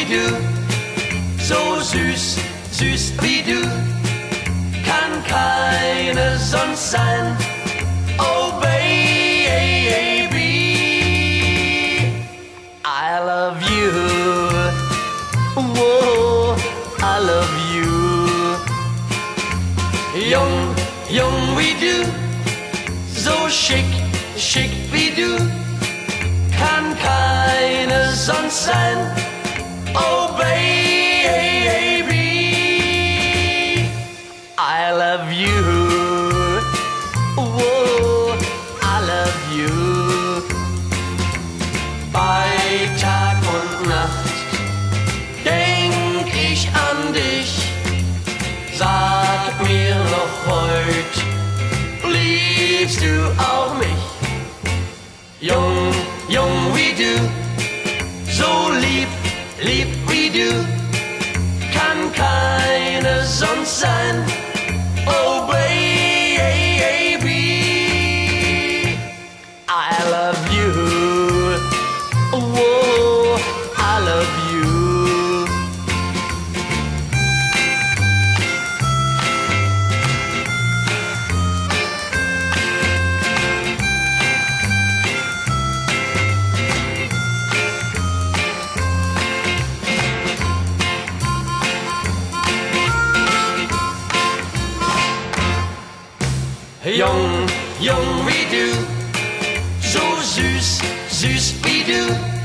du, so süß, süß wie du, kann keine sonst sein. Oh baby, I love you. Whoa, I love you. Jung, jung wie du, so schick, schick wie du, kann keine sonst sein. Oh baby, I love you. Whoa, I love you. Bei Tag und Nacht denk ich an dich. Sag mir noch heut, liebst du auch mich? Jung, jung wie du, so lieb, lieb wie du, kann keine sonst sein. Oh baby, I love you. Whoa, I love you. Jung, jung wie du, so süß, süß wie du,